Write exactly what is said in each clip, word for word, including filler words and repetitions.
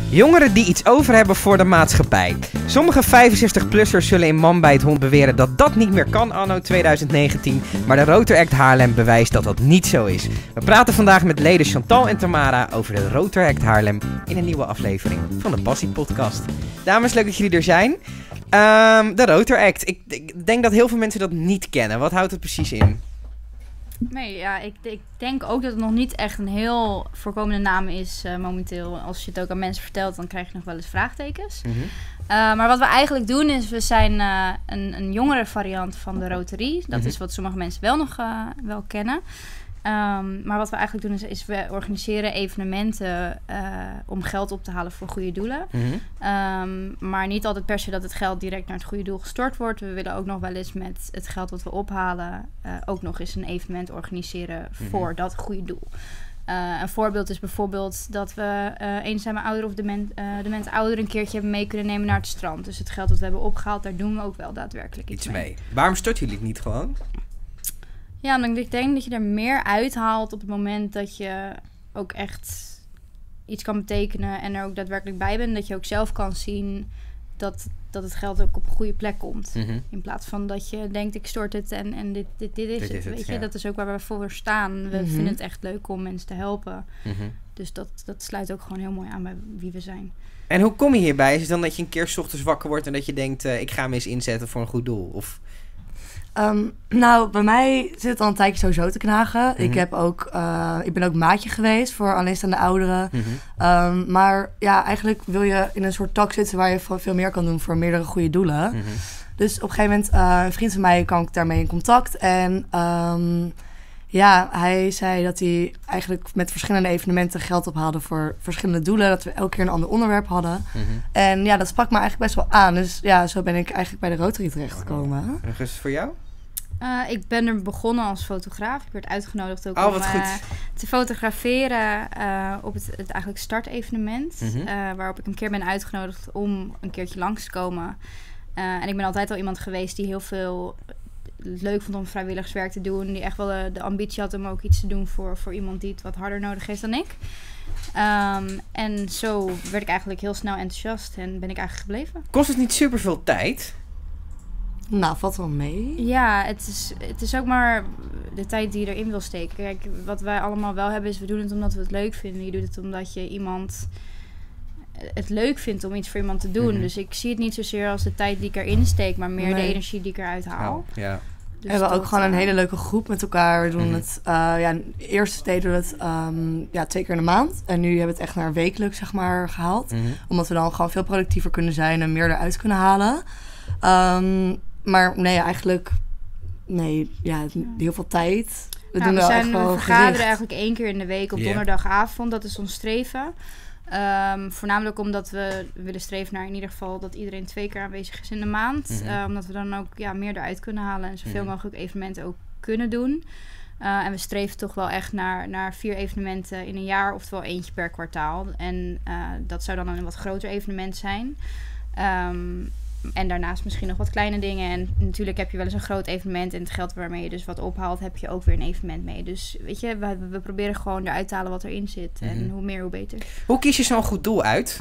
Jongeren die iets over hebben voor de maatschappij. Sommige vijfenzestig-plussers zullen in Man bij het Hond beweren dat dat niet meer kan anno twintig negentien. Maar de Rotor Act Haarlem bewijst dat dat niet zo is. We praten vandaag met leden Chantal en Tamara over de Rotor Act Haarlem in een nieuwe aflevering van de Passie Podcast. Dames, leuk dat jullie er zijn. Um, de Rotor Act. Ik, ik denk dat heel veel mensen dat niet kennen. Wat houdt het precies in? Nee, ja, ik, ik denk ook dat het nog niet echt een heel voorkomende naam is uh, momenteel. Als je het ook aan mensen vertelt, dan krijg je nog wel eens vraagtekens. Mm-hmm. Uh, maar wat we eigenlijk doen is, we zijn uh, een, een jongere variant van de Roterie. Dat mm-hmm. is wat sommige mensen wel nog uh, wel kennen. Um, maar wat we eigenlijk doen is, is we organiseren evenementen uh, om geld op te halen voor goede doelen. Mm-hmm. Um, maar niet altijd per se dat het geld direct naar het goede doel gestort wordt. We willen ook nog wel eens met het geld wat we ophalen uh, ook nog eens een evenement organiseren mm-hmm. voor dat goede doel. Uh, een voorbeeld is bijvoorbeeld dat we uh, eenzame ouderen of dement, uh, demente ouderen een keertje hebben mee kunnen nemen naar het strand. Dus het geld dat we hebben opgehaald, daar doen we ook wel daadwerkelijk iets, iets mee. mee. Waarom storten jullie het niet gewoon? Ja, omdat ik denk dat je er meer uithaalt op het moment dat je ook echt iets kan betekenen en er ook daadwerkelijk bij bent. Dat je ook zelf kan zien dat, dat het geld ook op een goede plek komt. Mm-hmm. In plaats van dat je denkt, ik stort het en, en dit, dit, dit is dit het. Is het weet je? Ja. Dat is ook waar we voor staan. We mm-hmm. vinden het echt leuk om mensen te helpen. Mm-hmm. Dus dat, dat sluit ook gewoon heel mooi aan bij wie we zijn. En hoe kom je hierbij? Is het dan dat je een keer 's ochtends wakker wordt en dat je denkt, uh, ik ga me eens inzetten voor een goed doel? Of... Um, nou, bij mij zit het al een tijdje sowieso te knagen. Mm-hmm. Ik, heb ook, uh, ik ben ook maatje geweest voor alleenstaande ouderen. Mm-hmm. Um, maar ja, eigenlijk wil je in een soort tak zitten waar je veel meer kan doen voor meerdere goede doelen. Mm-hmm. Dus op een gegeven moment, uh, een vriend van mij kwam ik daarmee in contact. En um, ja, hij zei dat hij eigenlijk met verschillende evenementen geld ophaalde voor verschillende doelen. Dat we elke keer een ander onderwerp hadden. Mm-hmm. En ja, dat sprak me eigenlijk best wel aan. Dus ja, zo ben ik eigenlijk bij de Rotary terechtgekomen. Oh, nog eens voor jou? Uh, ik ben er begonnen als fotograaf. Ik werd uitgenodigd ook oh, om uh, te fotograferen uh, op het, het eigenlijk startevenement. Mm-hmm. Uh, waarop ik een keer ben uitgenodigd om een keertje langs te komen. Uh, en ik ben altijd al iemand geweest die heel veel leuk vond om vrijwilligerswerk te doen. Die echt wel de, de ambitie had om ook iets te doen voor, voor iemand die het wat harder nodig heeft dan ik. Um, en zo werd ik eigenlijk heel snel enthousiast en ben ik eigenlijk gebleven. Kost het niet superveel tijd? Nou, valt wel mee. Ja, het is, het is ook maar de tijd die je erin wil steken. Kijk, wat wij allemaal wel hebben is, we doen het omdat we het leuk vinden. Je doet het omdat je iemand het leuk vindt om iets voor iemand te doen. Mm-hmm. Dus ik zie het niet zozeer als de tijd die ik erin steek, maar meer nee. de energie die ik eruit haal. Oh, ja. Dus we hebben ook gewoon uh, een hele leuke groep met elkaar. We doen mm-hmm. het, uh, ja, eerst deden we het um, ja, twee keer in de maand. En nu hebben we het echt naar wekelijks, zeg maar, gehaald. Mm-hmm. Omdat we dan gewoon veel productiever kunnen zijn en meer eruit kunnen halen. Um, maar nee, eigenlijk, nee, ja, heel veel tijd. We, nou, doen we, wel zijn, echt wel we vergaderen gericht. eigenlijk één keer in de week op yeah. donderdagavond. Dat is ons streven. Um, voornamelijk omdat we willen streven naar in ieder geval dat iedereen twee keer aanwezig is in de maand. Mm-hmm. Uh, omdat we dan ook ja, meer eruit kunnen halen en zoveel mm-hmm. mogelijk evenementen ook kunnen doen. Uh, en we streven toch wel echt naar, naar vier evenementen in een jaar, oftewel eentje per kwartaal. En uh, dat zou dan een wat groter evenement zijn. Um, En daarnaast misschien nog wat kleine dingen. En natuurlijk heb je wel eens een groot evenement. En het geld waarmee je dus wat ophaalt, heb je ook weer een evenement mee. Dus weet je, we, we proberen gewoon eruit te halen wat erin zit. Mm-hmm. En hoe meer, hoe beter. Hoe kies je zo'n goed doel uit?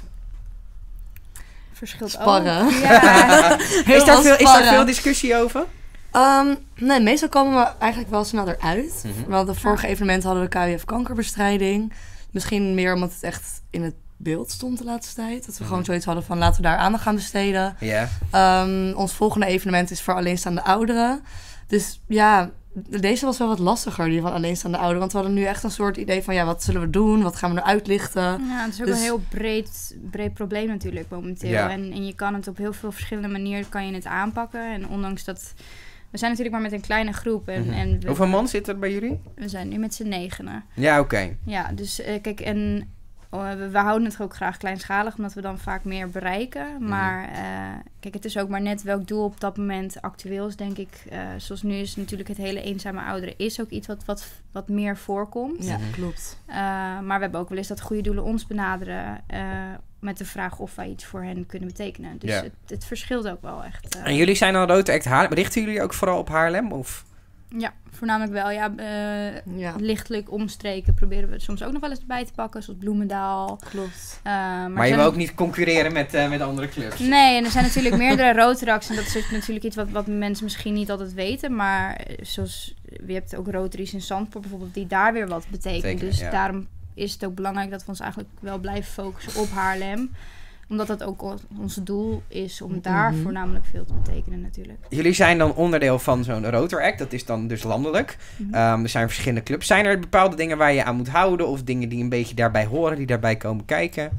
Verschilt Sparren. ook. Ja. is, daar veel, is daar veel discussie over? Um, nee, meestal komen we eigenlijk wel snel eruit. Mm-hmm. Want de vorige ja. evenement hadden we K W F kankerbestrijding. Misschien meer omdat het echt in het beeld stond de laatste tijd. Dat we mm-hmm. gewoon zoiets hadden van laten we daar aandacht aan besteden. Yeah. Um, ons volgende evenement is voor alleenstaande ouderen. Dus ja, deze was wel wat lastiger, die van alleenstaande ouderen. Want we hadden nu echt een soort idee van ja, wat zullen we doen? Wat gaan we nu uitlichten? Ja, het is ook dus... een heel breed, breed probleem natuurlijk momenteel. Ja. En, en je kan het op heel veel verschillende manieren kan je het aanpakken. En ondanks dat... We zijn natuurlijk maar met een kleine groep. En, mm-hmm. en we, Hoeveel man zit er bij jullie? We zijn nu met z'n negenen. Ja, oké. Okay. Ja, dus uh, kijk, en... We, we houden het ook graag kleinschalig, omdat we dan vaak meer bereiken. Maar uh, kijk, het is ook maar net welk doel op dat moment actueel is, denk ik. Uh, zoals nu is natuurlijk het hele eenzame ouderen is ook iets wat, wat, wat meer voorkomt. Ja, klopt. Uh, maar we hebben ook wel eens dat goede doelen ons benaderen uh, met de vraag of wij iets voor hen kunnen betekenen. Dus ja. het, het verschilt ook wel echt. Uh. En jullie zijn al Rotor Act Haarlem. Richten jullie ook vooral op Haarlem? Of... Ja, voornamelijk wel. Ja, uh, Ja. lichtelijk omstreken proberen we soms ook nog wel eens erbij te pakken. Zoals Bloemendaal. Klopt. Uh, maar Maar je zijn... wil ook niet concurreren met, uh, met andere clubs. Nee, en er zijn natuurlijk meerdere Rotaracts. En dat is natuurlijk iets wat, wat mensen misschien niet altijd weten. Maar zoals, je hebt ook Rotaries in Zandpoort bijvoorbeeld, die daar weer wat betekenen. Zeker, dus ja. daarom is het ook belangrijk dat we ons eigenlijk wel blijven focussen op Haarlem. Omdat dat ook ons doel is om daar Mm-hmm. voornamelijk veel te betekenen natuurlijk. Jullie zijn dan onderdeel van zo'n Rotaract. Dat is dan dus landelijk. Mm-hmm. Um, er zijn verschillende clubs. Zijn er bepaalde dingen waar je aan moet houden? Of dingen die een beetje daarbij horen, die daarbij komen kijken?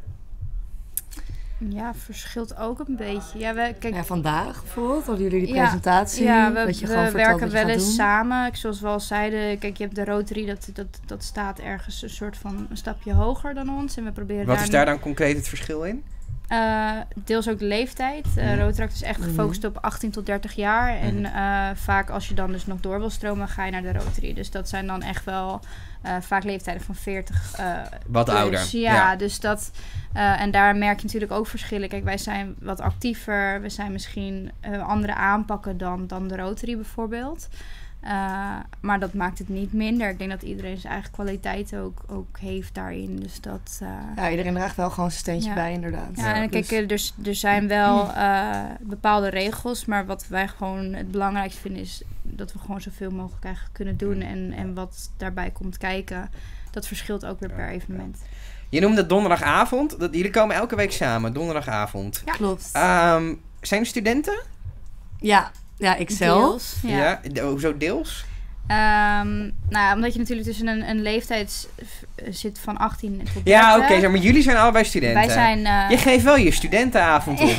Ja, verschilt ook een beetje. Ja, we, kijk, Ja, vandaag bijvoorbeeld, hadden jullie die Ja, presentatie. ja, we, dat je we gewoon vertelt werken wat je wel gaat eens doen. samen. Zoals we al zeiden, kijk, je hebt de Rotary, dat, dat, dat staat ergens een soort van een stapje hoger dan ons. En we proberen Wat daar is daar dan concreet het verschil in? Uh, deels ook de leeftijd. Uh, Mhm. Rotaract is echt Mhm. gefocust op achttien tot dertig jaar. Mhm. En uh, vaak als je dan dus nog door wil stromen, ga je naar de Rotary. Dus dat zijn dan echt wel uh, vaak leeftijden van veertig uh, Wat plus. ouder. Ja, Ja. dus dat... Uh, en daar merk je natuurlijk ook verschillen. Kijk, wij zijn wat actiever. We zijn misschien uh, andere aanpakken dan, dan de Rotary bijvoorbeeld. Uh, maar dat maakt het niet minder. Ik denk dat iedereen zijn eigen kwaliteit ook, ook heeft daarin. Dus dat... Uh, Ja, iedereen draagt wel gewoon zijn steentje Ja. bij, inderdaad. ja, en Dus- kijk, er, er zijn wel uh, bepaalde regels, maar wat wij gewoon het belangrijkste vinden is dat we gewoon zoveel mogelijk eigenlijk kunnen doen. En, en wat daarbij komt kijken, dat verschilt ook weer per evenement. Je noemde donderdagavond. Dat, jullie komen elke week samen, donderdagavond. Ja. Klopt. Um, zijn er studenten? Ja, ja, ik zelf. Deels, ja. De- hoezo deels? Um, nou ja, omdat je natuurlijk tussen een, een leeftijd s- zit van achttien tot dertig. Ja, oké, okay, maar jullie zijn allebei studenten. Wij zijn... Uh, Je geeft wel je studentenavond op.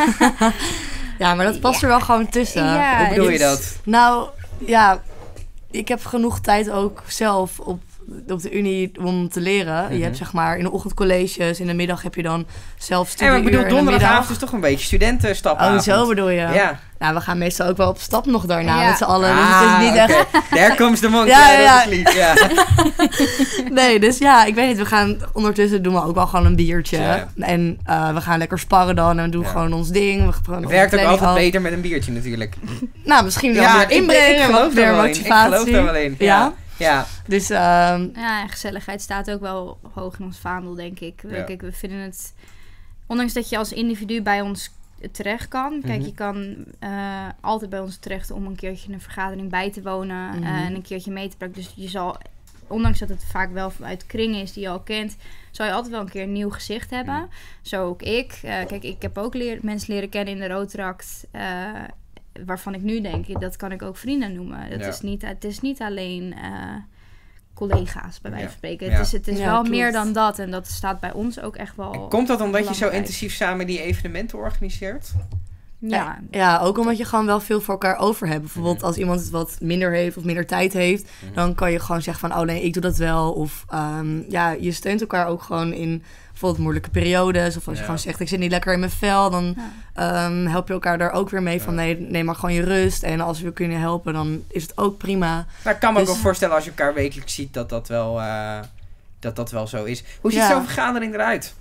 Ja, maar dat past er wel gewoon tussen. Ja, Hoe bedoel het je is- dat? Nou, ja, ik heb genoeg tijd ook zelf op, op de unie om te leren. Mhm. Je hebt zeg maar in de ochtend colleges, in de middag heb je dan zelf Ja, studieuur. maar ik bedoel, en in de donderdagavond middag- is toch een beetje studentenstapavond. Oh, zo bedoel je? Ja. Nou, we gaan meestal ook wel op stap nog daarna Ja. met z'n allen. Ah, dus het is niet oké. echt... There comes the monkey. Ja, Ja, ja, dat is lief, ja. Nee, dus ja, ik weet niet. We gaan ondertussen doen we ook wel gewoon een biertje. Ja. En uh, we gaan lekker sparren dan en we doen Ja. gewoon ons ding. We gaan Het onze werkt ook training altijd af. beter met een biertje natuurlijk. Nou, misschien wel Ja, meer ik, ik inbrengen, geloof wat daar meer wel in. Ik motivatie. geloof daar wel in. Ja. Ja. Ja. Dus ehm Ja, en gezelligheid staat ook wel hoog in ons vaandel, denk ik. We, Ja. kijk, we vinden het... Ondanks dat je als individu bij ons terecht kan. Kijk, Mhm. je kan uh, altijd bij ons terecht om een keertje een vergadering bij te wonen. Mhm. uh, en een keertje mee te praten. Dus je zal, ondanks dat het vaak wel uit kringen is die je al kent, zal je altijd wel een keer een nieuw gezicht hebben. Mhm. Zo ook ik. Uh, kijk, ik heb ook leer, mensen leren kennen in de Rotaract. Uh, waarvan ik nu denk, dat kan ik ook vrienden noemen. Dat Ja. is niet, het is niet alleen... Uh, collega's, bij wijze van Ja. spreken. Ja. Het is, het is Ja, wel klopt. meer dan dat. En dat staat bij ons ook echt wel En komt dat omdat je zo belangrijk. intensief samen die evenementen organiseert? Ja, ja, ook omdat je gewoon wel veel voor elkaar over hebt. Bijvoorbeeld Mhm. als iemand het wat minder heeft of minder tijd heeft, Mhm. dan kan je gewoon zeggen van, oh nee, ik doe dat wel. Of um, ja, je steunt elkaar ook gewoon in bijvoorbeeld moeilijke periodes. Of als je Ja. gewoon zegt, ik zit niet lekker in mijn vel, dan ja. um, help je elkaar daar ook weer mee van, Ja. nee, neem maar gewoon je rust. En als we kunnen helpen, dan is het ook prima. Maar ik kan me ook Dus- wel voorstellen als je elkaar wekelijks ziet dat dat wel, uh, dat dat wel zo is. Hoe ziet Ja. zo'n vergadering eruit?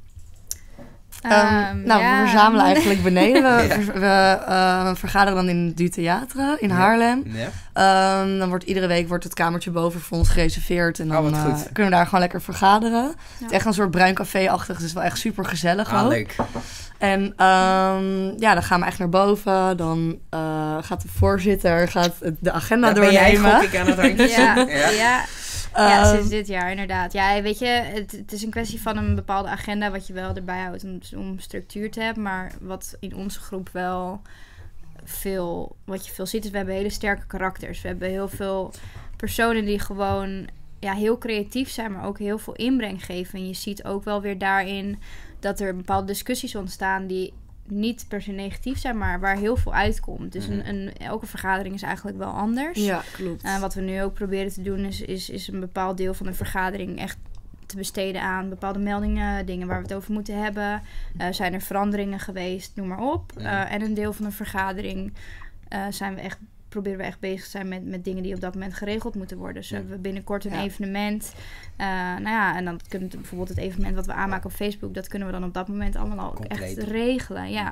Um, Ehm, nou, ja. we verzamelen eigenlijk beneden. We, Ja. we, we, uh, vergaderen dan in Du Theatre in Ja. Haarlem. Ja. Um, dan wordt iedere week wordt het kamertje boven voor ons gereserveerd. En Oh, dan wat uh, goed. kunnen we daar gewoon lekker vergaderen. Ja. Het is echt een soort bruin café-achtig. Dus het is wel echt super gezellig Ah, ook. leuk. En um, ja, dan gaan we echt naar boven. Dan uh, gaat de voorzitter gaat de agenda Daar ben jij, doornemen. gok ik, aan het handje. Ja, Ja. ja. Ja, Um, sinds dit jaar inderdaad. Ja, weet je, het, het is een kwestie van een bepaalde agenda wat je wel erbij houdt om, om structuur te hebben. Maar wat in onze groep wel veel, wat je veel ziet, is we hebben hele sterke karakters. We hebben heel veel personen die gewoon ja, heel creatief zijn, maar ook heel veel inbreng geven. En je ziet ook wel weer daarin dat er bepaalde discussies ontstaan die niet per se negatief zijn, maar waar heel veel uitkomt. Dus een, een, elke vergadering is eigenlijk wel anders. Ja, klopt. Uh, wat we nu ook proberen te doen is, is, is een bepaald deel van de vergadering echt te besteden aan bepaalde meldingen, dingen waar we het over moeten hebben. Uh, zijn er veranderingen geweest, noem maar op. Uh, Ja. En een deel van de vergadering uh, zijn we echt, proberen we echt bezig te zijn met, met dingen die op dat moment geregeld moeten worden. Dus Ja. hebben we binnenkort een Ja. evenement. Uh, nou ja, en dan kunnen we bijvoorbeeld het evenement wat we aanmaken op Facebook, dat kunnen we dan op dat moment allemaal ook Compleet. echt regelen. Ja.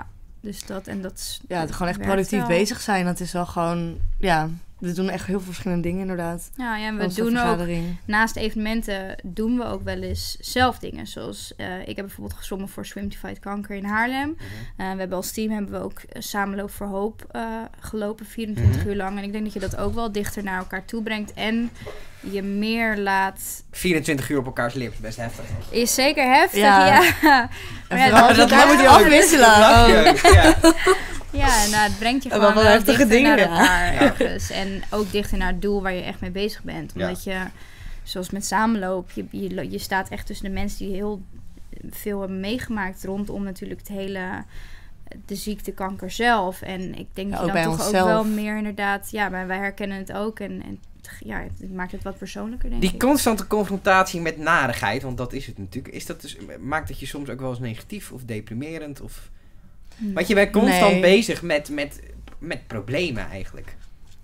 Dus dat en dat is... Ja, het gewoon echt werkt productief wel. bezig zijn. Dat is wel gewoon... Ja, we doen echt heel veel verschillende dingen inderdaad. Ja, ja en we Onze doen ook... vergadering. Naast evenementen doen we ook wel eens zelf dingen. Zoals, uh, ik heb bijvoorbeeld gezwommen voor Swim to Fight Kanker in Haarlem. Mm-hmm. Uh, we hebben als team hebben we ook uh, Samenloop voor Hoop uh, gelopen, vierentwintig Mm-hmm. uur lang. En ik denk dat je dat ook wel dichter naar elkaar toe brengt. En je meer laat... vierentwintig uur op elkaars lip, best heftig. Is zeker heftig, Ja. ja. En Maar ja, vooral, dat- daar moet je dat- afwisselen. Lach Oh. je, ja. Ja, nou, het brengt je En gewoon wel wel heftige dichter dingen, naar ja. elkaar Ja. ergens. En ook dichter naar het doel waar je echt mee bezig bent. Ja. Omdat je, zoals met Samenloop, je, je, je staat echt tussen de mensen die heel veel hebben meegemaakt rondom natuurlijk het hele, de ziekte kanker zelf. En ik denk Ja, dat ook je bij dan toch ook onszelf. wel meer inderdaad, ja, maar wij herkennen het ook. En, en ja, het maakt het wat persoonlijker, denk Die ik. constante confrontatie met narigheid, want dat is het natuurlijk. Is dat dus, maakt het je soms ook wel eens negatief of deprimerend? Of... Want je bent constant Nee. bezig met, met, met problemen eigenlijk.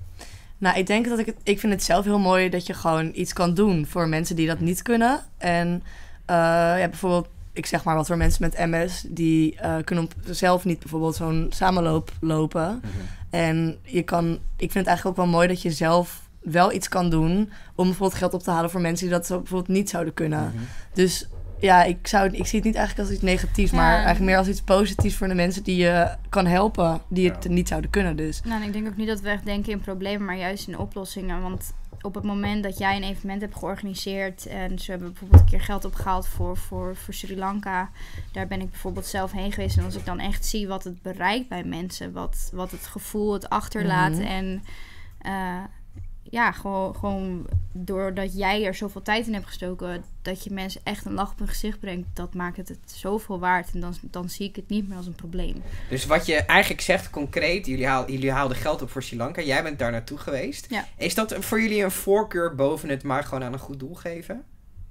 Nou, ik denk dat ik het... Ik vind het zelf heel mooi dat je gewoon iets kan doen voor mensen die dat niet kunnen. En uh, ja, bijvoorbeeld, ik zeg maar wat voor mensen met M S... die uh, kunnen op zelf niet bijvoorbeeld zo'n samenloop lopen. Mm-hmm. En je kan... Ik vind het eigenlijk ook wel mooi dat je zelf wel iets kan doen... om bijvoorbeeld geld op te halen voor mensen die dat zo bijvoorbeeld niet zouden kunnen. Mm-hmm. Dus ja, ik, zou, ik zie het niet eigenlijk als iets negatiefs... Ja. maar eigenlijk meer als iets positiefs voor de mensen die je kan helpen... die het Ja. niet zouden kunnen dus. Nou, en ik denk ook niet dat we echt denken in problemen, maar juist in oplossingen. Want op het moment dat jij een evenement hebt georganiseerd en ze hebben bijvoorbeeld een keer geld opgehaald voor, voor, voor Sri Lanka, daar ben ik bijvoorbeeld zelf heen geweest. En als ik dan echt zie wat het bereikt bij mensen, wat, wat het gevoel het achterlaat Mhm. en uh, ja, gewoon, gewoon doordat jij er zoveel tijd in hebt gestoken, dat je mensen echt een lach op hun gezicht brengt, dat maakt het, het zoveel waard. En dan, dan zie ik het niet meer als een probleem. Dus wat je eigenlijk zegt concreet, jullie, haal, jullie haalden geld op voor Sri Lanka. Jij bent daar naartoe geweest. Ja. Is dat voor jullie een voorkeur boven het maar gewoon aan een goed doel geven?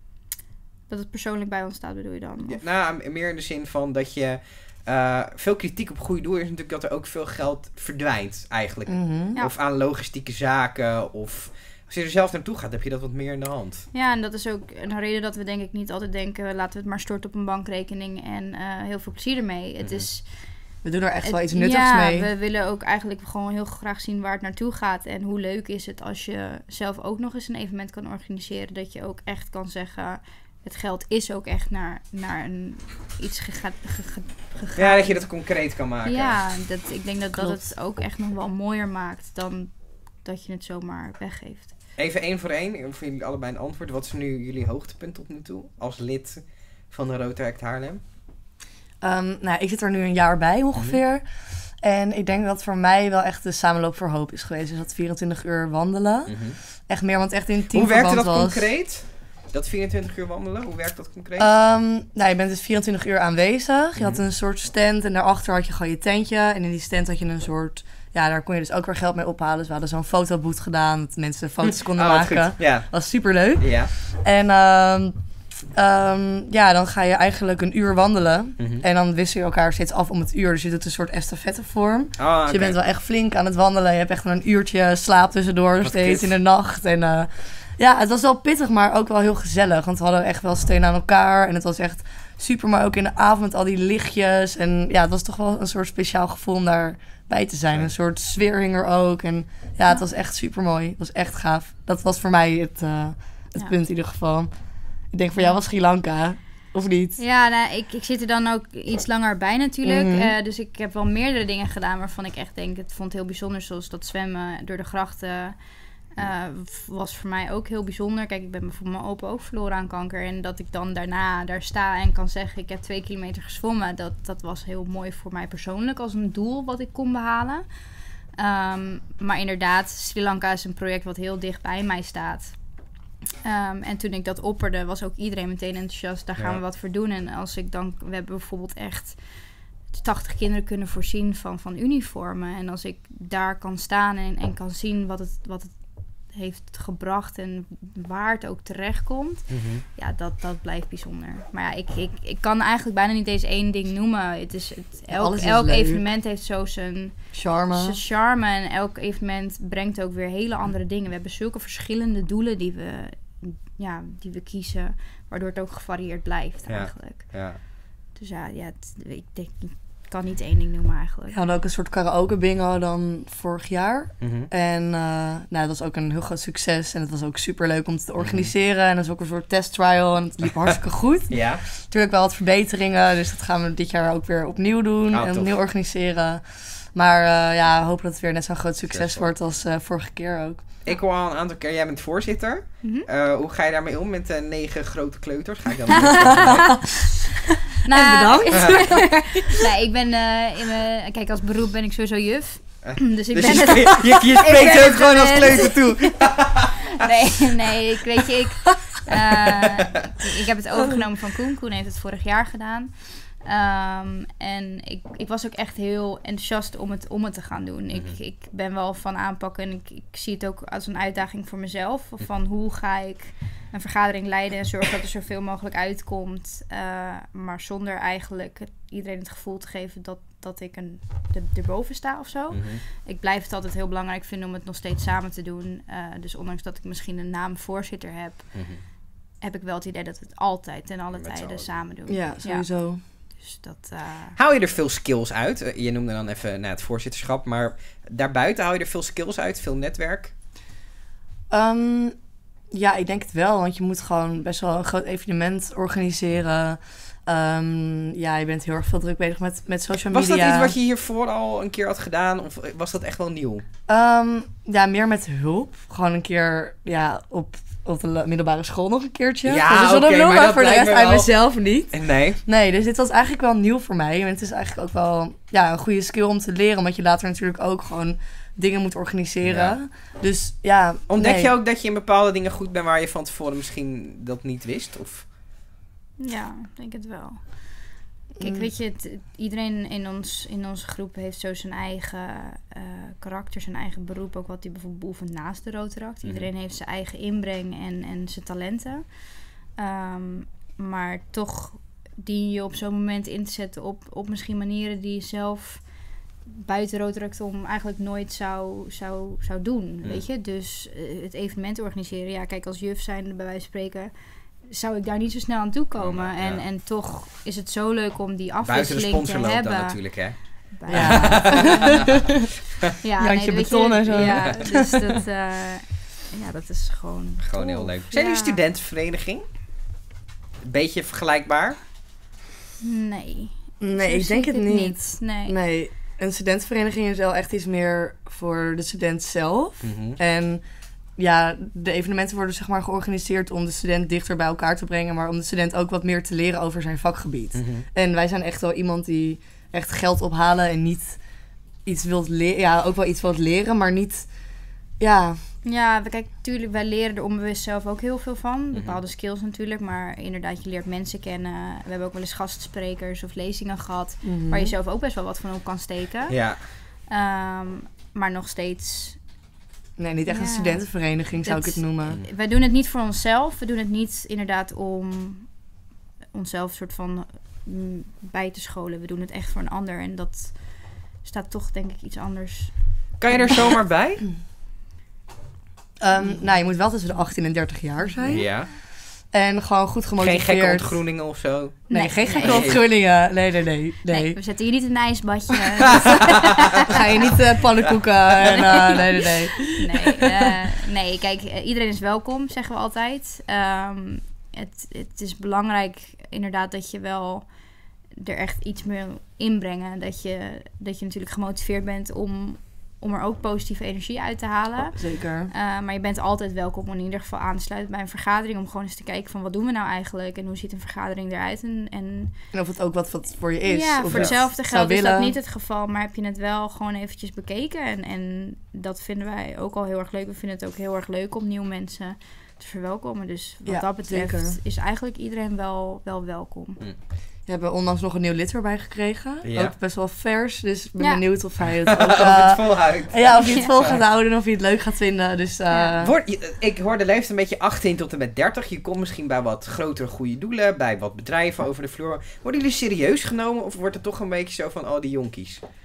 Dat het persoonlijk bij ons staat, bedoel je dan? Ja, Of- nou, meer in de zin van dat je... Uh, veel kritiek op goede doel is natuurlijk dat er ook veel geld verdwijnt eigenlijk. Mhm. Ja. Of aan logistieke zaken. Of als je er zelf naartoe gaat, heb je dat wat meer in de hand. Ja, en dat is ook een reden dat we denk ik niet altijd denken, laten we het maar storten op een bankrekening en uh, heel veel plezier ermee. Het Mhm. is... We doen er echt het- wel iets nuttigs ja, mee. we willen ook eigenlijk gewoon heel graag zien waar het naartoe gaat. En hoe leuk is het als je zelf ook nog eens een evenement kan organiseren. Dat je ook echt kan zeggen, het geld is ook echt naar, naar een, iets gega- ge- ge- gegaan. Ja, dat je dat concreet kan maken. Ja, dat, ik denk dat dat Klopt. het ook echt nog wel mooier maakt dan dat je het zomaar weggeeft. Even één voor één, voor jullie allebei een antwoord. Wat is nu jullie hoogtepunt tot nu toe als lid van de Rotary Act Haarlem? Um, nou, ik zit er nu een jaar bij ongeveer. Mhm. En ik denk dat voor mij wel echt de samenloop voor hoop is geweest. Dus dat vierentwintig uur wandelen. Mm-hmm. Echt meer, want echt in Hoe teamverband werkte dat was. concreet? Dat vierentwintig uur wandelen, hoe werkt dat concreet? Um, nou, je bent dus vierentwintig uur aanwezig. Je had Mhm. een soort stand en daarachter had je gewoon je tentje. En in die stand had je een soort... Ja, daar kon je dus ook weer geld mee ophalen. Dus we hadden zo'n fotoboot gedaan. Dat mensen foto's konden Oh, wat maken. goed. Ja. Dat was superleuk. Ja. En um, um, ja, dan ga je eigenlijk een uur wandelen. Mhm. En dan wissel je elkaar steeds af om het uur. Dus je doet een soort estafettevorm. Oh, Dus je oké. bent wel echt flink aan het wandelen. Je hebt echt wel een uurtje slaap tussendoor Wat steeds kut. in de nacht. En uh, ja, het was wel pittig, maar ook wel heel gezellig. Want we hadden echt wel steun aan elkaar. En het was echt super, maar ook in de avond met al die lichtjes. En ja, het was toch wel een soort speciaal gevoel om daarbij te zijn. Ja. Een soort sfeer hing er ook. En ja, het was echt super mooi. Het was echt gaaf. Dat was voor mij het, uh, het Ja. punt in ieder geval. Ik denk voor jou was Sri Lanka, of niet? Ja, nou, ik, ik zit er dan ook iets langer bij natuurlijk. Mhm. Uh, dus ik heb wel meerdere dingen gedaan waarvan ik echt denk, het vond het heel bijzonder. Zoals dat zwemmen door de grachten uh, was voor mij ook heel bijzonder. Kijk, ik ben bijvoorbeeld mijn opa ook verloren aan kanker. En dat ik dan daarna daar sta en kan zeggen, ik heb twee kilometer gezwommen. Dat, dat was heel mooi voor mij persoonlijk als een doel wat ik kon behalen. Um, maar inderdaad, Sri Lanka is een project wat heel dicht bij mij staat. Um, en toen ik dat opperde, was ook iedereen meteen enthousiast. Daar gaan Ja. we wat voor doen. En als ik dan... We hebben bijvoorbeeld echt tachtig kinderen kunnen voorzien van, van uniformen. En als ik daar kan staan en, en kan zien wat het, wat het heeft gebracht en waar het ook terecht komt. Mm-hmm. Ja, dat, dat blijft bijzonder. Maar ja, ik, ik, ik kan eigenlijk bijna niet eens één ding noemen. Het is, het, elk Alles is elk leuk. evenement heeft zo zijn... Charme. Zijn charme en elk evenement brengt ook weer hele andere dingen. We hebben zulke verschillende doelen die we, ja, die we kiezen, waardoor het ook gevarieerd blijft Ja. eigenlijk. Ja. Dus ja, ja het, ik denk, ik kan niet één ding noemen eigenlijk. We hadden ook een soort karaoke bingo dan vorig jaar. Mm-hmm. En uh, nou, dat was ook een heel groot succes. En het was ook super leuk om te organiseren. Mm-hmm. En dat was ook een soort test trial. En het liep hartstikke goed. Ja. Natuurlijk wel wat verbeteringen. Dus dat gaan we dit jaar ook weer opnieuw doen. Oh, en tof. opnieuw organiseren. Maar uh, ja, hopen dat het weer net zo'n groot succes Succesvol. wordt als uh, vorige keer ook. Ik hoor al een aantal keer, jij bent voorzitter. Mm-hmm. Uh, hoe ga je daarmee om met uh, negen grote kleuters? Ga ik dan Nou, en bedankt. nee, ik ben uh, in mijn... Kijk, als beroep ben ik sowieso juf. Uh, dus ik dus ben je, het... spreekt, je, je spreekt ben ook gewoon als gewend. kleuter toe. nee, nee, ik weet je, ik, uh, ik, ik heb het overgenomen van Koen. Koen heeft het vorig jaar gedaan. Um, en ik, ik was ook echt heel enthousiast om het, om het te gaan doen. Mm-hmm. Ik, ik ben wel van aanpakken en ik, ik zie het ook als een uitdaging voor mezelf. Van hoe ga ik een vergadering leiden en zorgen dat er zoveel mogelijk uitkomt. Uh, maar zonder eigenlijk het, iedereen het gevoel te geven dat, dat ik een, de, erboven sta of zo. Mm-hmm. Ik blijf het altijd heel belangrijk vinden om het nog steeds samen te doen. Uh, dus ondanks dat ik misschien een naam voorzitter heb, Mm-hmm. heb ik wel het idee dat we het altijd ten alle Met tijden samen doen. Ja, sowieso. Ja. Dus dat, uh... Haal je er veel skills uit? Uh, je noemde dan even nou, het voorzitterschap, maar daarbuiten haal je er veel skills uit? Veel netwerk? Um, ja, ik denk het wel, want je moet gewoon best wel een groot evenement organiseren. Um, ja, je bent heel erg veel druk bezig met, met social media. Was dat iets wat je hiervoor al een keer had gedaan? Of was dat echt wel nieuw? Um, ja, meer met hulp. Gewoon een keer ja, op, op de middelbare school nog een keertje. Ja, dus oké, okay, maar maar dat voor de lijkt rest me uit wel- mezelf niet. Nee. Nee, dus dit was eigenlijk wel nieuw voor mij. En het is eigenlijk ook wel ja, een goede skill om te leren. Omdat je later natuurlijk ook gewoon dingen moet organiseren. Ja. Dus ja, Ontdek nee. je ook dat je in bepaalde dingen goed bent waar je van tevoren misschien dat niet wist? Of? Ja, ik denk het wel. Kijk, Mm. weet je, het, iedereen in, ons, in onze groep heeft zo zijn eigen uh, karakter, zijn eigen beroep. Ook wat hij bijvoorbeeld beoefent naast de Rotaract. Mm. Iedereen heeft zijn eigen inbreng en, en zijn talenten. Um, maar toch dien je op zo'n moment in te zetten op, op misschien manieren die je zelf buiten Rotaract om eigenlijk nooit zou, zou, zou doen, Mm. weet je. Dus uh, het evenement organiseren, ja, kijk, als juf zijn bij wijze van spreken, zou ik daar niet zo snel aan toe komen. Ja. En, en toch is het zo leuk om die Buiten de afwisseling te sponsorloop hebben. dan natuurlijk, hè? Bij- Ja. ja, Jantje weet je, beton en zo. Ja, dus dat, uh, ja, dat is gewoon Gewoon tof. heel leuk. Zijn jullie Ja. een studentenvereniging? Een beetje vergelijkbaar? Nee. Nee, Zo ik zie denk het het niet. Nee. Nee, een studentenvereniging is wel echt iets meer voor de student zelf. Mm-hmm. En ja, de evenementen worden zeg maar georganiseerd om de student dichter bij elkaar te brengen, maar om de student ook wat meer te leren over zijn vakgebied. Mm-hmm. En wij zijn echt wel iemand die echt geld ophalen en niet iets wilt leren. Ja, ook wel iets wilt leren, maar niet. Ja, Ja, we- kijk, natuurlijk, wij leren er onbewust zelf ook heel veel van. Mhm. Bepaalde skills natuurlijk, maar inderdaad, je leert mensen kennen. We hebben ook wel eens gastsprekers of lezingen gehad, mhm. waar je zelf ook best wel wat van op kan steken. Ja. Um, maar nog steeds, Nee, niet echt een Ja. studentenvereniging zou ik Dat- het noemen. wij doen het niet voor onszelf. We doen het niet inderdaad om onszelf soort van mm, bij te scholen. We doen het echt voor een ander. En dat staat toch denk ik iets anders. Kan je er zomaar bij? Um, nou, je moet wel tussen de achttien en dertig jaar zijn. Ja. En gewoon goed Geen gemotiveerd. gekke ontgroeningen of zo? Nee, Nee, geen gekke nee. ontgroeningen. Nee, nee, nee. nee. Nee, we zetten hier niet in een ijsbadje. Ga je niet uh, pannenkoeken en uh, nee, nee, nee. nee, uh, nee, kijk, uh, iedereen is welkom, zeggen we altijd. Um, het, het is belangrijk inderdaad dat je wel er echt iets meer inbrengen. Dat je, dat je natuurlijk gemotiveerd bent om, om er ook positieve energie uit te halen. Zeker. Uh, maar je bent altijd welkom om in ieder geval aan te sluiten bij een vergadering. Om gewoon eens te kijken van wat doen we nou eigenlijk. En hoe ziet een vergadering eruit. En, en En of het ook wat, wat voor je is. ja, of voor het hetzelfde zou geld is dat willen. niet het geval. Maar heb je het wel gewoon eventjes bekeken. En, en dat vinden wij ook al heel erg leuk. We vinden het ook heel erg leuk om nieuwe mensen te verwelkomen. Dus wat Ja, dat betreft zeker. is eigenlijk iedereen wel, wel welkom. We hebben onlangs nog een nieuw lid erbij gekregen. Ja. Ook best wel vers. Dus ik ben Ja. benieuwd of hij het ook... Of uh, het volhoudt. ja, of hij het Ja. vol gaat houden en of hij het leuk gaat vinden. Dus uh, Ja. Word, je- ik hoor de leeftijd een beetje achttien tot en met dertig. Je komt misschien bij wat grotere goede doelen, bij wat bedrijven over de vloer. Worden jullie serieus genomen of wordt het toch een beetje zo van, oh, die jonkies?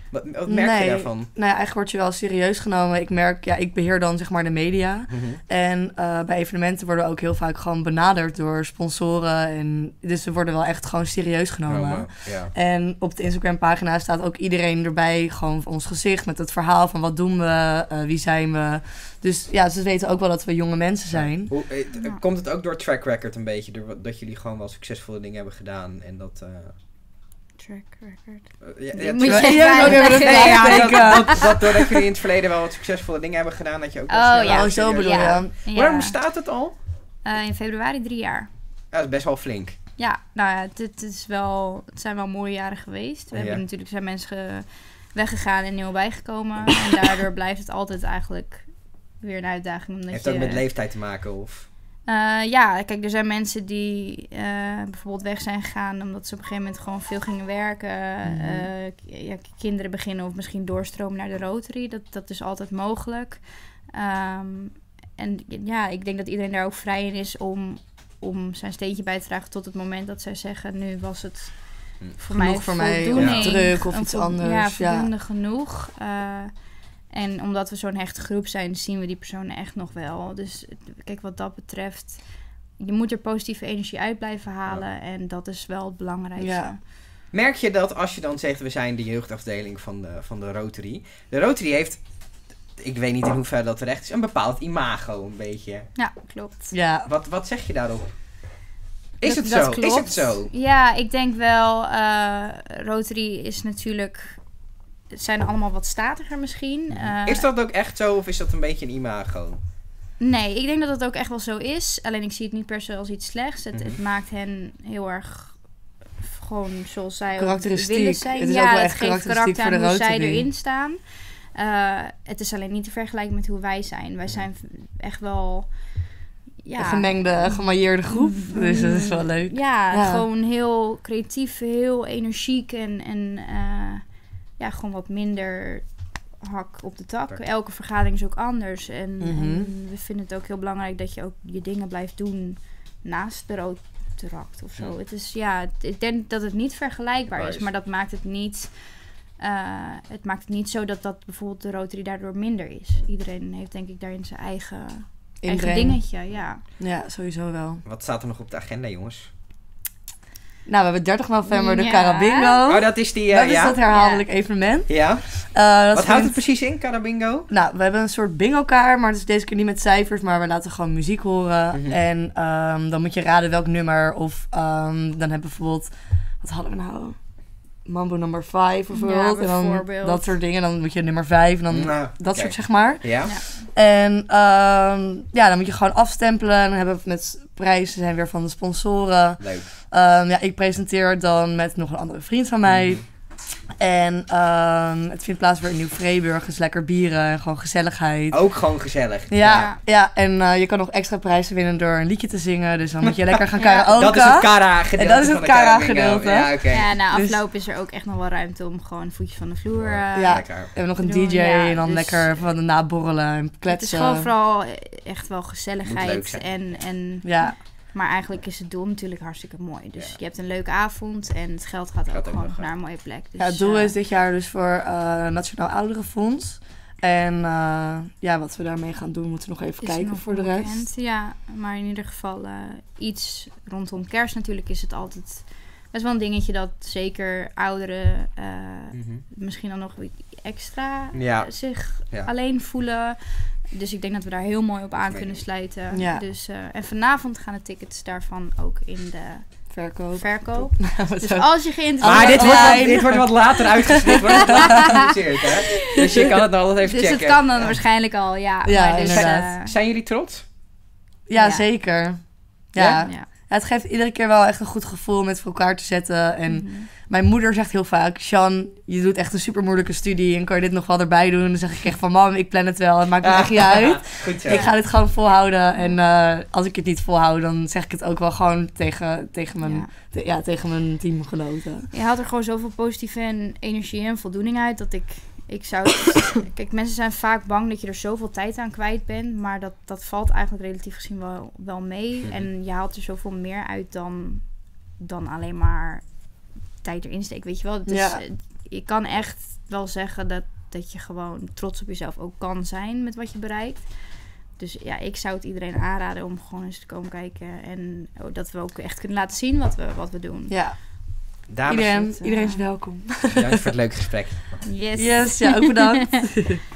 Wat, wat merk nee, je daarvan? Nou ja, eigenlijk word je wel serieus genomen. Ik merk, ja, ik beheer dan zeg maar de media. Mm-hmm. En uh, bij evenementen worden we ook heel vaak gewoon benaderd door sponsoren. En dus we worden wel echt gewoon serieus genomen. Oh, wow. Ja. En op de Instagram pagina staat ook iedereen erbij. Gewoon van ons gezicht met het verhaal van wat doen we, uh, wie zijn we. Dus ja, ze weten ook wel dat we jonge mensen zijn. Hoe, eh, t- komt het ook door track record een beetje? Door, dat jullie gewoon wel succesvolle dingen hebben gedaan en dat... Uh... Track record. Uh, ja, ja, Moet je tra- even ja, ook even uitleggen. een Nee, ja, dat, vraagteken. dat, dat doordat jullie in het verleden wel wat succesvolle dingen hebben gedaan, dat je ook wel Oh, snel- ja. Oh, zo bedoel je. Ja. Ja. Ja. Waarom bestaat het al? Uh, in februari drie jaar. Ja, dat is best wel flink. Ja, nou ja, het, het, is wel, het zijn wel mooie jaren geweest. We Ja. hebben natuurlijk zijn mensen ge- weggegaan en nieuw bijgekomen. En daardoor blijft het altijd eigenlijk weer een uitdaging. Omdat Heeft je, ook met leeftijd te maken? Of? Uh, ja, kijk, er zijn mensen die uh, bijvoorbeeld weg zijn gegaan omdat ze op een gegeven moment gewoon veel gingen werken. Mm-hmm. Uh, k- ja, kinderen beginnen of misschien doorstromen naar de Rotary. Dat, dat is altijd mogelijk. Um, en ja, ik denk dat iedereen daar ook vrij in is om, om zijn steentje bij te dragen tot het moment dat zij zeggen, nu was het voor Genoeg mij voor mij, voldoening. of druk of Een iets vo- anders. Ja, Ja. voldoende genoeg. Uh, En omdat we zo'n hechte groep zijn, zien we die personen echt nog wel. Dus kijk, wat dat betreft, je moet er positieve energie uit blijven halen. Ja. En dat is wel het belangrijkste. Ja. Merk je dat als je dan zegt, we zijn de jeugdafdeling van de, van de Rotary. De Rotary heeft, ik weet niet in hoeverre dat terecht is, een bepaald imago een beetje. Ja, klopt. Ja. Wat, wat zeg je daarop? Is dat, het dat zo? Klopt. Is het zo? Ja, ik denk wel, uh, Rotary is natuurlijk... Het zijn allemaal wat statiger misschien. Uh, is dat ook echt zo of is dat een beetje een imago? Nee, ik denk dat het ook echt wel zo is. Alleen ik zie het niet per se als iets slechts. Het, Mm-hmm. het maakt hen heel erg gewoon zoals zij karakteristiek. willen zijn. Het is ja, ook wel het echt geeft karakteristiek karakter voor de aan hoe zij Rotary. erin staan. Uh, het is alleen niet te vergelijken met hoe wij zijn. Wij zijn echt wel... Ja, een gemengde, gemalleerde groep. Dus dat is wel leuk. Ja, Ja. gewoon heel creatief, heel energiek en... en uh, ja, gewoon wat minder hak op de tak. Elke vergadering is ook anders. En, Mm-hmm. en we vinden het ook heel belangrijk dat je ook je dingen blijft doen naast de Rotaract of zo. Ja. Het is, ja, het- ik denk dat het niet vergelijkbaar Waar is, is- maar dat maakt het niet... Uh, het maakt het niet zo dat, dat bijvoorbeeld de Rotary daardoor minder is. Iedereen heeft denk ik daarin zijn eigen, eigen Inbreng. dingetje, ja. Ja, sowieso wel. Wat staat er nog op de agenda, jongens? Nou, we hebben dertig november de Ja. Carabingo. Oh, dat is die... uh, dat is ja? dat herhaaldelijk evenement. Ja? Uh, dat Wat vindt- houdt het precies in, Carabingo? Nou, we hebben een soort bingo-kaart, maar het is deze keer niet met cijfers, maar we laten gewoon muziek horen. Mhm. En um, dan moet je raden welk nummer. Of um, dan hebben we bijvoorbeeld, wat hadden we nou? Mambo nummer vijf bijvoorbeeld. Ja, en dan bijvoorbeeld. dat soort dingen. Dan moet je nummer vijf en dan Nou, dat oké. soort zeg maar. Ja? Ja. En um, ja, dan moet je gewoon afstempelen. En dan hebben we met prijzen zijn weer van de sponsoren. Leuk. Um, ja, ik presenteer dan met nog een andere vriend van mij. Mhm. En um, het vindt plaats weer in Nieuw-Vreeburg. Dus lekker bieren en gewoon gezelligheid. Ook gewoon gezellig. Ja, Ja. ja. en uh, je kan nog extra prijzen winnen door een liedje te zingen. Dus dan moet je lekker gaan Ja. karaoke. Dat is het Kara-gedeelte. En dat is het van de Carabingo. Kara-gedeelte. Ja, oké. Ja, na Dus- afloop is er ook echt nog wel ruimte om gewoon voetjes van de vloer... Uh, Ja. Lekker. We hebben nog een Doen, D J ja, en dan dus- lekker van de naborrelen en Het is kletsen. gewoon vooral echt wel Moet leuk gezelligheid. zijn. En, en, Ja, maar eigenlijk is het doel natuurlijk hartstikke mooi. Dus Ja. je hebt een leuke avond en het geld gaat Gaat ook ook gewoon nog, naar een mooie plek. Dus, ja, het doel eh, is dit jaar dus voor uh, Nationaal Ouderenfonds. En uh, ja, wat we daarmee gaan doen, moeten we nog even is kijken nog voor de onbekend. rest. Ja, maar in ieder geval uh, iets rondom kerst natuurlijk is het altijd best wel een dingetje dat zeker ouderen uh, Mhm. misschien dan nog extra Ja. uh, zich Ja. alleen voelen. Dus ik denk dat we daar heel mooi op aan Weet kunnen ik. sluiten. Ja. Dus, uh, en vanavond gaan de tickets daarvan ook in de Verkoop. verkoop. Wat Dus zo. als je geïnteresseerd Maar dit bent... wordt, wat, dit wordt wat later uitgesneden. wordt wat later gepubliceerd, hè? Dus je kan het nog altijd even Dus checken. het kan dan waarschijnlijk al, ja. Ja, maar dus, inderdaad. uh, Zijn jullie trots? Ja, Ja. zeker. Ja. Ja? ja. Ja, het geeft iedere keer wel echt een goed gevoel met voor elkaar te zetten. En Mhm. mijn moeder zegt heel vaak, Sjan, je doet echt een super moeilijke studie en kan je dit nog wel erbij doen? Dan zeg ik echt van, mam, ik plan het wel, het maakt me echt niet uit. Goed zo. Ik ga dit gewoon volhouden. En uh, als ik het niet volhoud, dan zeg ik het ook wel gewoon tegen, tegen, mijn, Ja. te- ja, tegen mijn teamgenoten. Je haalt er gewoon zoveel positieve en energie en voldoening uit dat ik... Ik zou het- Kijk, mensen zijn vaak bang dat je er zoveel tijd aan kwijt bent. Maar dat, dat valt eigenlijk relatief gezien wel, wel mee. Mhm. En je haalt er zoveel meer uit dan, dan alleen maar tijd erin steken. Weet je wel? Het is, Ja. eh, je kan echt wel zeggen dat, dat je gewoon trots op jezelf ook kan zijn met wat je bereikt. Dus ja, ik zou het iedereen aanraden om gewoon eens te komen kijken. En oh, dat we ook echt kunnen laten zien wat we, wat we doen. Ja. Dames, Iedereen, het, uh, iedereen is welkom. bedankt voor het leuke gesprek. Yes. Yes, ja, ook bedankt.